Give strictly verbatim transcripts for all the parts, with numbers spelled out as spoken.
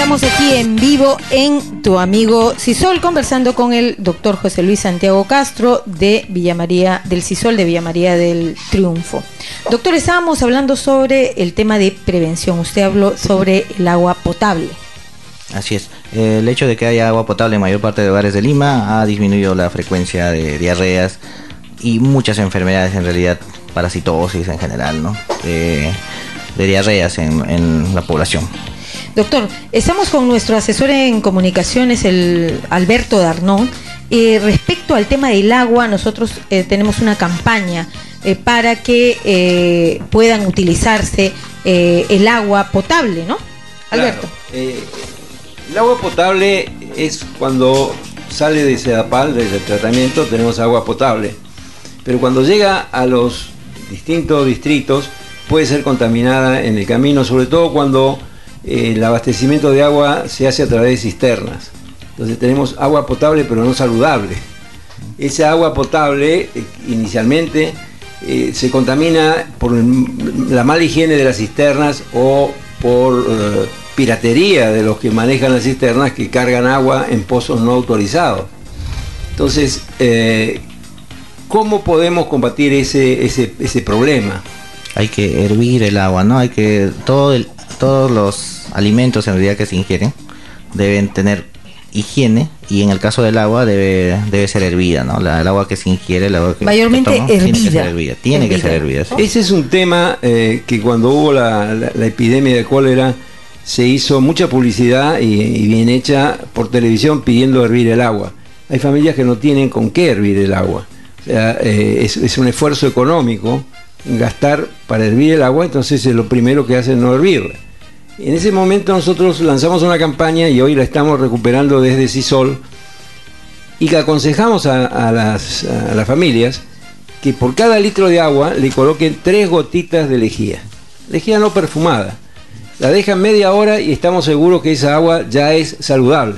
Estamos aquí en vivo en Tu Amigo Sisol, conversando con el doctor José Luis Santiago Castro de Villa María del Sisol, de Villa María del Triunfo. Doctor, estábamos hablando sobre el tema de prevención. Usted habló sobre el agua potable. Así es. El hecho de que haya agua potable en mayor parte de hogares de Lima ha disminuido la frecuencia de diarreas y muchas enfermedades, en realidad, parasitosis en general, ¿no? De, de diarreas en, en la población. Doctor, estamos con nuestro asesor en comunicaciones, el Alberto Darnón. Eh, respecto al tema del agua, nosotros eh, tenemos una campaña eh, para que eh, puedan utilizarse eh, el agua potable, ¿no? Alberto. Claro, eh, el agua potable es cuando sale de Sedapal, desde el tratamiento, tenemos agua potable. Pero cuando llega a los distintos distritos, puede ser contaminada en el camino, sobre todo cuando eh, el abastecimiento de agua se hace a través de cisternas. Entonces tenemos agua potable pero no saludable. Esa agua potable eh, inicialmente eh, se contamina por la mala higiene de las cisternas o por eh, piratería de los que manejan las cisternas, que cargan agua en pozos no autorizados. Entonces, eh, ¿cómo podemos combatir ese, ese, ese problema? Hay que hervir el agua, ¿no? Hay que todo el, todos los alimentos en realidad que se ingieren deben tener higiene, y en el caso del agua debe debe ser hervida, ¿no? La, el agua que se ingiere, el agua que mayormente que toma, hervida. Tiene que ser hervida. Tiene hervida. que ser hervida. ¿Sí? Ese es un tema eh, que cuando hubo la, la, la epidemia de cólera se hizo mucha publicidad y, y bien hecha por televisión pidiendo hervir el agua. Hay familias que no tienen con qué hervir el agua. O sea, eh, es, es un esfuerzo económico gastar para hervir el agua, entonces es lo primero que hacen no hervirla. En ese momento nosotros lanzamos una campaña y hoy la estamos recuperando desde Sisol, y que aconsejamos a, a, las, a las familias que por cada litro de agua le coloquen tres gotitas de lejía, lejía no perfumada. La dejan media hora y estamos seguros que esa agua ya es saludable.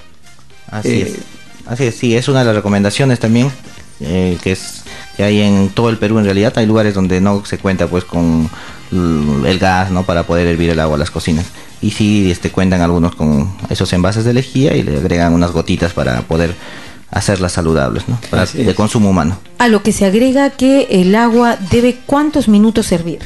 Así eh, es. Así es, sí, es una de las recomendaciones también eh, que es que hay en todo el Perú. En realidad hay lugares donde no se cuenta pues con el gas, ¿no?, para poder hervir el agua a las cocinas, y sí este, cuentan algunos con esos envases de lejía y le agregan unas gotitas para poder hacerlas saludables, ¿no?, para de consumo humano. A lo que se agrega que el agua debe ¿cuántos minutos hervir?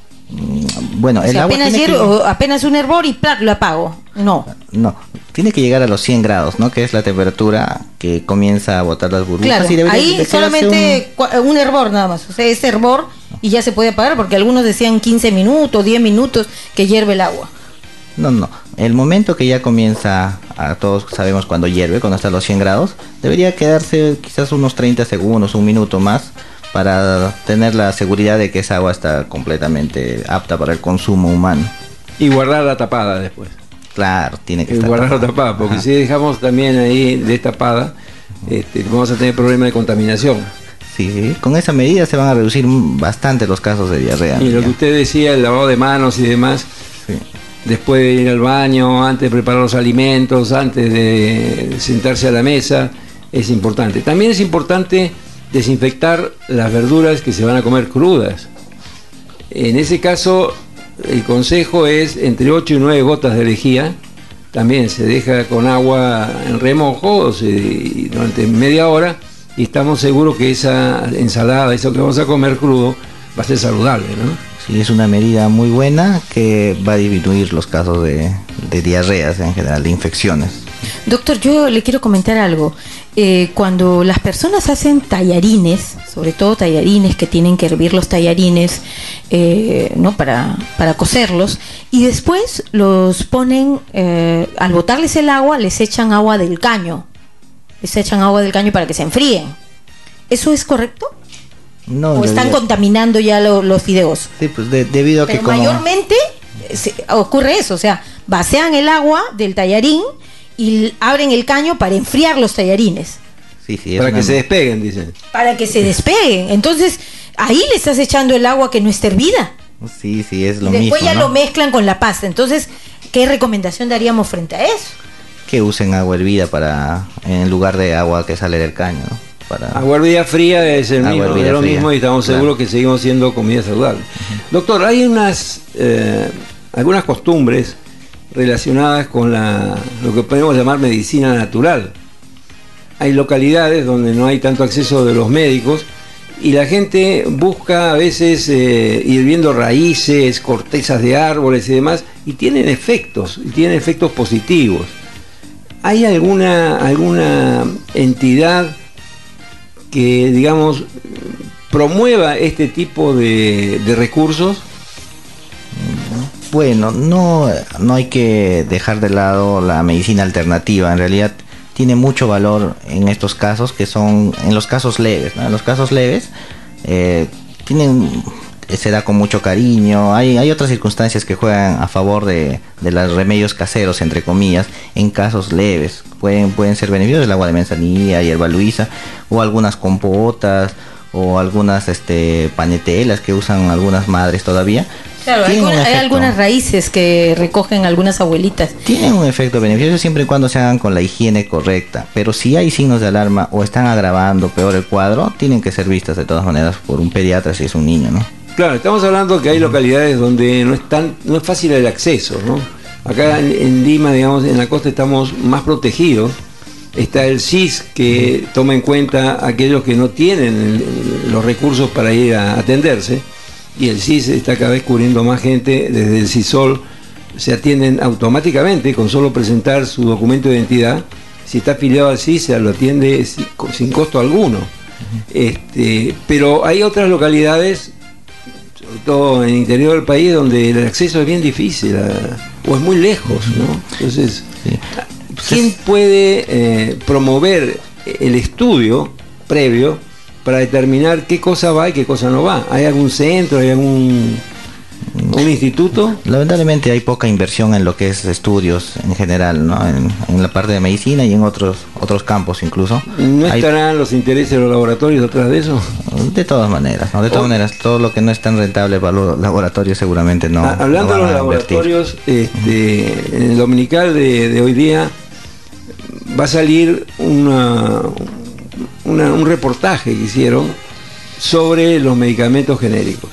Bueno, o sea, el agua apenas, tiene hiervo, que... apenas un hervor y ¡plac!, lo apago. No. No, tiene que llegar a los cien grados, ¿no?, que es la temperatura que comienza a botar las burbujas. Claro, y debería, ahí solamente un... un hervor nada más, o sea, es hervor y ya se puede apagar, porque algunos decían quince minutos, diez minutos que hierve el agua. No, no, el momento que ya comienza, a todos sabemos cuando hierve, cuando está a los cien grados, debería quedarse quizás unos treinta segundos, un minuto más, para tener la seguridad de que esa agua está completamente apta para el consumo humano. Y guardarla tapada después. Claro, tiene que y estar guardarla tapada, tapada, porque Ajá. si dejamos también ahí destapada, este, vamos a tener problemas de contaminación. Sí, con esa medida se van a reducir bastante los casos de diarrea. Y lo que usted decía, el lavado de manos y demás, sí. Después de ir al baño, antes de preparar los alimentos, antes de sentarse a la mesa, es importante. También es importante desinfectar las verduras que se van a comer crudas. En ese caso, el consejo es entre ocho y nueve gotas de lejía. También se deja con agua en remojo o se, durante media hora, y estamos seguros que esa ensalada, eso que vamos a comer crudo, va a ser saludable, ¿no? Sí, es una medida muy buena que va a disminuir los casos de, de diarreas en general, de infecciones. Doctor, yo le quiero comentar algo. Eh, cuando las personas hacen tallarines, sobre todo tallarines que tienen que hervir los tallarines, eh, ¿no?, para, para cocerlos, y después los ponen, eh, al botarles el agua, les echan agua del caño. Les echan agua del caño para que se enfríen. ¿Eso es correcto? No, ¿O están debería... contaminando ya lo, los fideos? Sí, pues de, debido a Pero que como... mayormente se, ocurre eso, o sea, vacían el agua del tallarín y abren el caño para enfriar los tallarines. Sí, sí, es para una... que se despeguen, dicen. Para que se despeguen. Entonces, ahí le estás echando el agua que no está hervida. Sí, sí, es lo y después mismo, ya ¿no? lo mezclan con la pasta. Entonces, ¿qué recomendación daríamos frente a eso? Que usen agua hervida para en lugar de agua que sale del caño, ¿no? Para... Agua hervida fría es el mismo, es lo fría. mismo, y estamos Claro. seguros que seguimos siendo comida saludable. Uh-huh. Doctor, hay unas eh, algunas costumbres relacionadas con la, lo que podemos llamar medicina natural. Hay localidades donde no hay tanto acceso de los médicos y la gente busca a veces eh, ir viendo raíces, cortezas de árboles y demás, y tienen efectos, y tienen efectos positivos. ¿Hay alguna, alguna entidad que, digamos, promueva este tipo de, de recursos? Bueno, no, no hay que dejar de lado la medicina alternativa. En realidad tiene mucho valor en estos casos, que son en los casos leves, ¿no? En los casos leves eh, tienen, se da con mucho cariño. Hay, hay otras circunstancias que juegan a favor de, de los remedios caseros, entre comillas, en casos leves. Pueden, pueden ser beneficios del agua de manzanilla, hierba luisa, o algunas compotas, o algunas este, panetelas que usan algunas madres todavía. Claro, hay, alguna, hay algunas raíces que recogen algunas abuelitas. Tienen un efecto beneficioso siempre y cuando se hagan con la higiene correcta. Pero si hay signos de alarma o están agravando peor el cuadro, tienen que ser vistas de todas maneras por un pediatra si es un niño, ¿no? Claro, estamos hablando que hay localidades donde no es, tan, no es fácil el acceso, ¿no? Acá en, en Lima, digamos, en la costa estamos más protegidos. Está el S I S que toma en cuenta a aquellos que no tienen el, los recursos para ir a atenderse. Y el S I S está cada vez cubriendo más gente. Desde el CISOL se atienden automáticamente con solo presentar su documento de identidad. Si está afiliado al S I S se lo atiende sin, sin costo alguno. Uh-huh. Este, pero hay otras localidades, sobre todo en el interior del país, donde el acceso es bien difícil a, o es muy lejos, ¿no? Entonces, sí. ¿Quién puede eh, promover el estudio previo para determinar qué cosa va y qué cosa no va? ¿Hay algún centro, hay algún un instituto? Lamentablemente hay poca inversión en lo que es estudios en general, ¿no? En, en la parte de medicina y en otros otros campos incluso. ¿No hay... estarán los intereses de los laboratorios detrás de eso? De todas maneras, ¿no? De todas o... maneras, todo lo que no es tan rentable para los laboratorios seguramente no. Ah, hablando no de los laboratorios, este, uh-huh. en el dominical de, de hoy día va a salir una, una, un reportaje que hicieron sobre los medicamentos genéricos.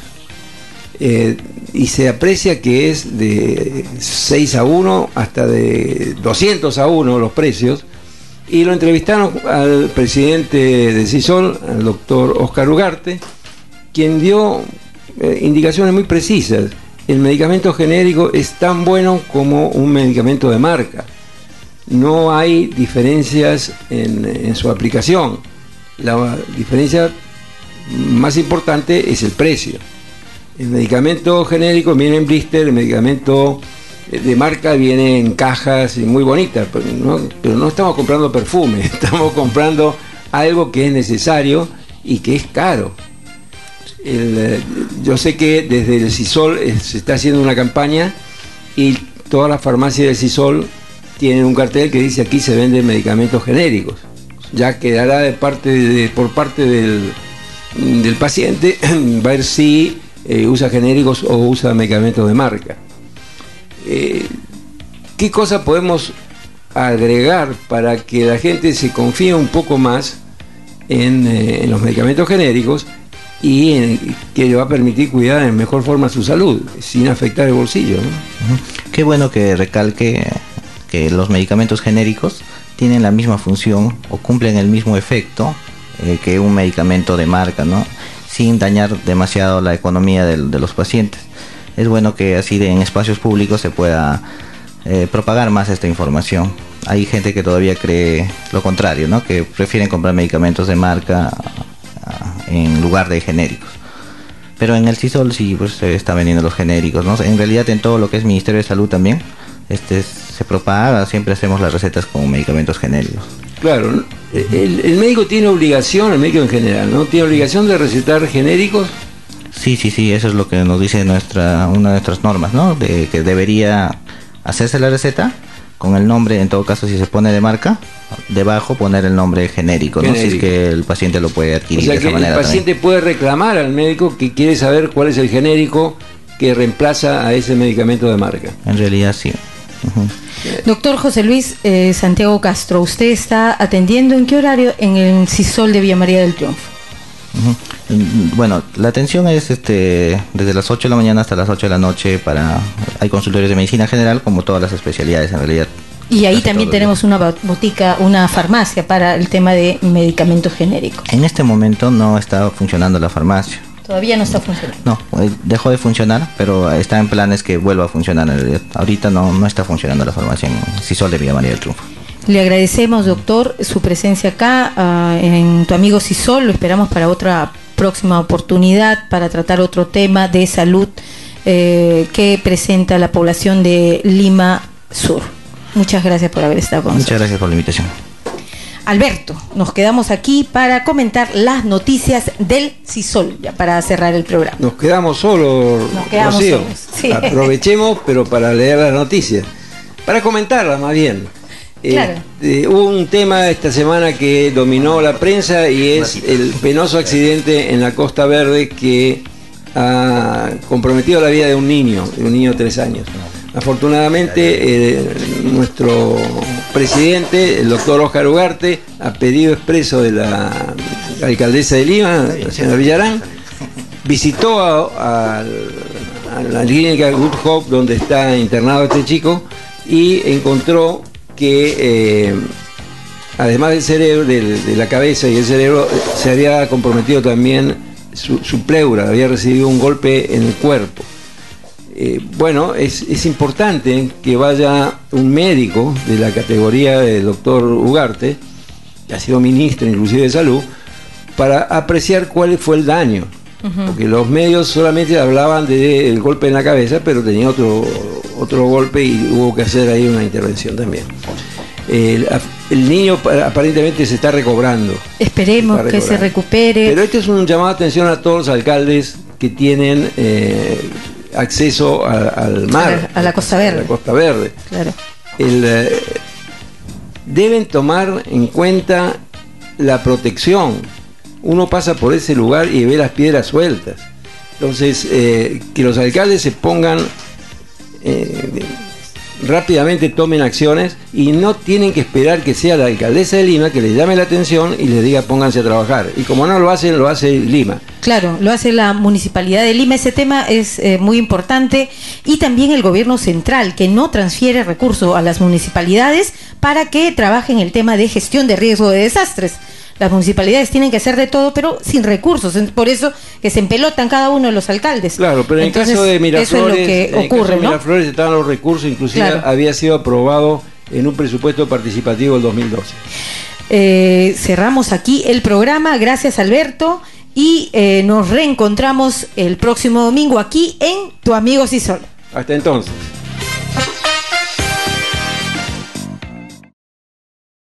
Eh, y se aprecia que es de seis a uno hasta de doscientos a uno los precios, y lo entrevistaron al presidente de CISOL, al doctor Oscar Ugarte, quien dio eh, indicaciones muy precisas. El medicamento genérico es tan bueno como un medicamento de marca. No hay diferencias en, en su aplicación. La diferencia más importante es el precio. El medicamento genérico viene en blister, el medicamento de marca viene en cajas muy bonitas, pero no, pero no estamos comprando perfume, estamos comprando algo que es necesario y que es caro. El, yo sé que desde el CISOL se está haciendo una campaña y todas las farmacias del CISOL tienen un cartel que dice: aquí se venden medicamentos genéricos. Ya quedará de parte de, por parte del, del paciente ver si Eh, usa genéricos o usa medicamentos de marca. Eh, ¿Qué cosa podemos agregar para que la gente se confíe un poco más en, eh, en los medicamentos genéricos y en, que le va a permitir cuidar en mejor forma su salud sin afectar el bolsillo, ¿no? Uh-huh. Qué bueno que recalque que los medicamentos genéricos tienen la misma función o cumplen el mismo efecto eh, que un medicamento de marca, ¿no? Sin dañar demasiado la economía de, de los pacientes. Es bueno que así de, en espacios públicos se pueda eh, propagar más esta información. Hay gente que todavía cree lo contrario, ¿no? Que prefieren comprar medicamentos de marca uh, en lugar de genéricos. Pero en el CISOL sí pues, se está vendiendo los genéricos, ¿no? En realidad en todo lo que es Ministerio de Salud también este, se propaga, siempre hacemos las recetas con medicamentos genéricos. Claro, el, el médico tiene obligación, el médico en general, ¿no? ¿Tiene obligación de recetar genéricos? Sí, sí, sí, eso es lo que nos dice nuestra una de nuestras normas, ¿no? De que debería hacerse la receta con el nombre, en todo caso si se pone de marca, debajo poner el nombre genérico, ¿no? Genérico. Si es que el paciente lo puede adquirir, o sea, de esa manera. El paciente también puede reclamar al médico que quiere saber cuál es el genérico que reemplaza a ese medicamento de marca. En realidad sí. Uh-huh. Doctor José Luis eh, Santiago Castro, ¿usted está atendiendo en qué horario en el CISOL de Villa María del Triunfo? Uh-huh. Bueno, la atención es este desde las ocho de la mañana hasta las ocho de la noche. Para hay consultorios de medicina general, como todas las especialidades en realidad. Y ahí también tenemos una botica, una farmacia para el tema de medicamentos genéricos. En este momento no está funcionando la farmacia. Todavía no está funcionando. No, dejó de funcionar, pero está en planes que vuelva a funcionar en realidad. Ahorita no, no está funcionando la farmacia en Sisol de Villa María del Triunfo. Le agradecemos, doctor, su presencia acá uh, en Tu Amigo Sisol. Lo esperamos para otra próxima oportunidad para tratar otro tema de salud eh, que presenta la población de Lima Sur. Muchas gracias por haber estado con nosotros. Muchas gracias por la invitación. Alberto, nos quedamos aquí para comentar las noticias del Sisol, ya para cerrar el programa. Nos quedamos solos, Nos quedamos Rocío. solos. Sí. Aprovechemos, pero para leer las noticias, para comentarlas más bien. Claro. Eh, eh, hubo un tema esta semana que dominó la prensa y es el penoso accidente en la Costa Verde que ha comprometido la vida de un niño, de un niño de tres años. Afortunadamente, eh, nuestro presidente, el doctor Óscar Ugarte, a pedido expreso de la alcaldesa de Lima, la señora Villarán, visitó a, a, a la clínica Good Hope donde está internado este chico y encontró que eh, además del cerebro, de, de la cabeza y el cerebro, se había comprometido también su, su pleura, había recibido un golpe en el cuerpo. Eh, bueno, es, es importante que vaya un médico de la categoría del doctor Ugarte, que ha sido ministro inclusive de salud, para apreciar cuál fue el daño. Uh-huh. Porque los medios solamente hablaban del golpe en la cabeza, pero tenía otro, otro golpe y hubo que hacer ahí una intervención también. El, el niño aparentemente se está recobrando. Esperemos se está recobrando. Que se recupere. Pero este es un llamado de atención a todos los alcaldes que tienen eh, acceso a, al mar, a la, a la Costa Verde. A la Costa Verde. Claro. El, eh, deben tomar en cuenta la protección. Uno pasa por ese lugar y ve las piedras sueltas. Entonces, eh, que los alcaldes se pongan, eh, rápidamente tomen acciones y no tienen que esperar que sea la alcaldesa de Lima que les llame la atención y les diga pónganse a trabajar. Y como no lo hacen, lo hace Lima. Claro, lo hace la Municipalidad de Lima. Ese tema es eh, muy importante. Y también el gobierno central, que no transfiere recursos a las municipalidades para que trabajen el tema de gestión de riesgo de desastres. Las municipalidades tienen que hacer de todo, pero sin recursos. Por eso que se empelotan cada uno de los alcaldes. Claro, pero en Entonces, el caso de Miraflores, eso es lo que en ocurre, el caso de ¿no? Miraflores estaban los recursos, inclusive Claro. había sido aprobado en un presupuesto participativo del dos mil doce. Eh, cerramos aquí el programa. Gracias, Alberto. Y eh, nos reencontramos el próximo domingo aquí en Tu Amigo Sisol. Hasta entonces.